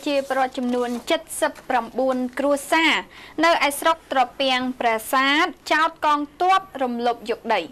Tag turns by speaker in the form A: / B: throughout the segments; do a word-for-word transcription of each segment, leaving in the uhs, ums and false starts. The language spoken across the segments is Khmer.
A: ប្រជាពលរដ្ឋចំនួនเจ็ดสิบเก้าគ្រួសារនៅឯស្រុកត្រពាំងប្រាសាទចោតកងទ័ពរំលោភយកដី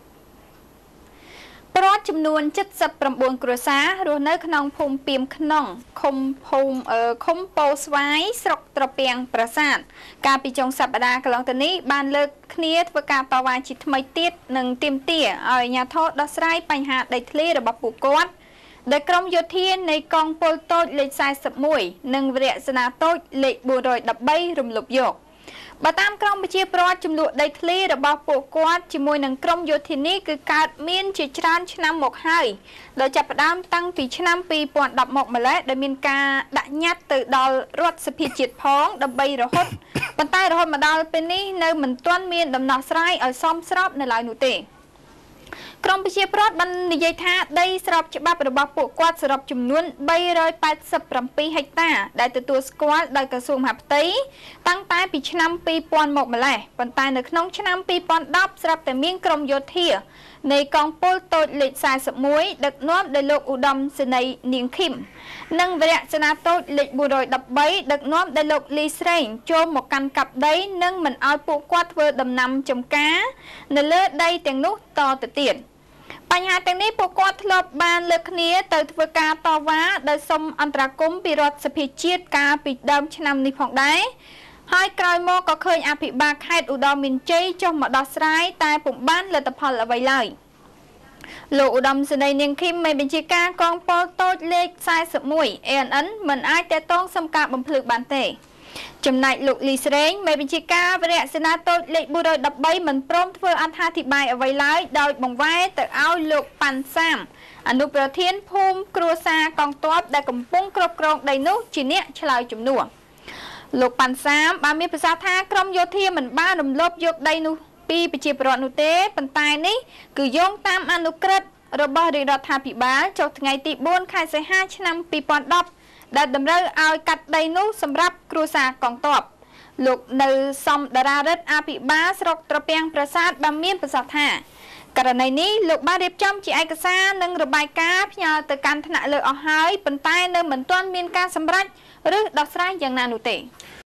A: ពលរដ្ឋចំនួនเจ็ดสิบเก้าគ្រួសាររស់នៅក្នុងភូមិពីមក្នុងឃុំភូមិឃុំពោស្វាយស្រុកត្រពាំងប្រាសាទកាលពីចុងសប្តាហ៍កន្លងទៅនេះបានលើកគ្នាធ្វើការតវ៉ាជាថ្មីទៀតនិងទាមទារឲ្យអាជ្ញាធរដោះស្រាយបញ្ហាដីធ្លីរបស់ពួកគាត់ដែលក្រុមយោធានៃកងពលតូចលេខสี่สิบเอ็ดនិងវរៈសេនាតូចលេខbốn trăm mười baរំលោភយកបើតាមក្រមប្រជាពលរដ្ឋចំនួនដីធ្លីរបស់ពួកគាត់ជាមួយនឹងក្រុមយោធានេះគឺកើតមានជាច្រើនឆ្នាំមកហើយដោយចាប់ផ្ដើមតាំងពីឆ្នាំពីរពាន់ដប់មកម្ល៉េះដែលមានការដាក់ញត្តិទៅដល់រដ្ឋសភាជាតិផងដើម្បីរហូតប៉ុន្តែរហូតមកដល់ពេលនេះនៅមិនទាន់មានដំណោះស្រាយឲ្យសមស្របនៅឡើយនោះទេក្រមប្រជាពលរដ្ឋបាននិយាយថាដីស្របច្បាប់របស់ពួកគាត់សរុបចំនួន三百八十七ហិកតាដែលទទួលស្គាល់ដោយក្រសួងមហាផ្ទៃតាំងតែពីឆ្នាំពីរពាន់មកម្ល៉េះប៉ុន្តែនៅក្នុងឆ្នាំពីរពាន់ដប់ស្រាប់តែមានក្រុមយោធានៃកងពលតូចលេខสี่สิบเอ็ดដឹកនាំដោយលោកឧត្តមសេនីយ៍នាងឃីមនិងវរៈសេនាតូចលេខbốn trăm mười baដឹកនាំដោយលោកលីស្រេងចូលមកកាន់កាប់ដីនិងមិនឲ្យពួកគាត់ធ្វើដំណាំចម្ការនៅលើដីទាំងនោះតទៅទៀតបញ្ហាទាំងនេះពួកគាត់ធ្លាប់បានលើកគ្នាទៅធ្វើការតវ៉ាដោយសុំអន្តរាគមន៍ពីរដ្ឋសភាជាតិកាលពីដើមឆ្នាំនេះផងដែរហើយក្រោយមកក៏ឃើញអភិបាលខេត្តឧត្តរមានជ័យចុះមកដោះស្រាយតែពុំបានលទ្ធផលអ្វីឡើយលោកឧត្តមសេនីយ៍នាងឃីមមេបញ្ជាការកងពលតូចលេខสี่สิบเอ็ด เอ เอ็น เอ็น មិនអាចតេតងសុំការបំភ្លឺបានទេចំណែកលោកលីស្រេងមេបញ្ជាការវរៈសេនាតូចលេខbốn trăm mười baមិនព្រមធ្វើអត្ថាធិប្បាយអ្វីឡើយដោយបង្វែរទៅឲ្យលោកប៉ាន់សាមអនុប្រធានភូមិគ្រួសារកងទ័ពដែលកំពុងគ្រប់គ្រងដីនោះជាអ្នកឆ្លើយជំនួសលោកប៉ាន់សាមបានមានប្រសាសន៍ថាក្រុមយោធាមិនបានរំលោភយកដីនោះពីប្រជាពលរដ្ឋនោះទេប៉ុន្តែនេះគឺយោងតាមអនុក្រឹត្យរបស់រាជរដ្ឋាភិបាលចុះថ្ងៃទីbốnខែសីហាឆ្នាំពីរពាន់ដប់ដែលតម្រូវឲ្យកាត់ដីនោះសម្រាប់គ្រួសារកងទ័ពលោកនៅសំដារារិទ្ធអភិបាលស្រុកត្រពាំងប្រាសាទបានមានប្រសាសន៍ថាករណីនេះលោកបានរៀបចំជាឯកសារនិងរបាយការណ៍ផ្ញើទៅកាន់ថ្នាក់លើអស់ហើយប៉ុន្តែនៅមិនទាន់មានការសម្រេចឬដោះស្រាយយ៉ាងណានោះទេ